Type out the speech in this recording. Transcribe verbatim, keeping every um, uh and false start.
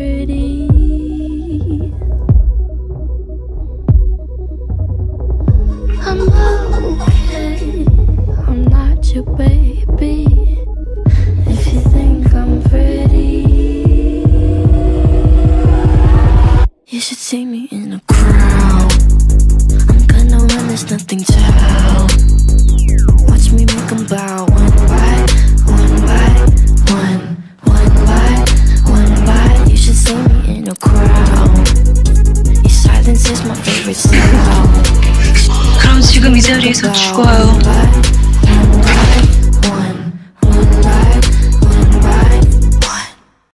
pretty. I'm okay, I'm not your baby. If you think I'm pretty, you should see me in a crowd. I'm gonna run, there's nothing to help. Watch me make them bow one by one by one, one by one by. You should see me in a crowd. Your silence is my favorite sound. 그럼 지금 이 자리에서 죽어요.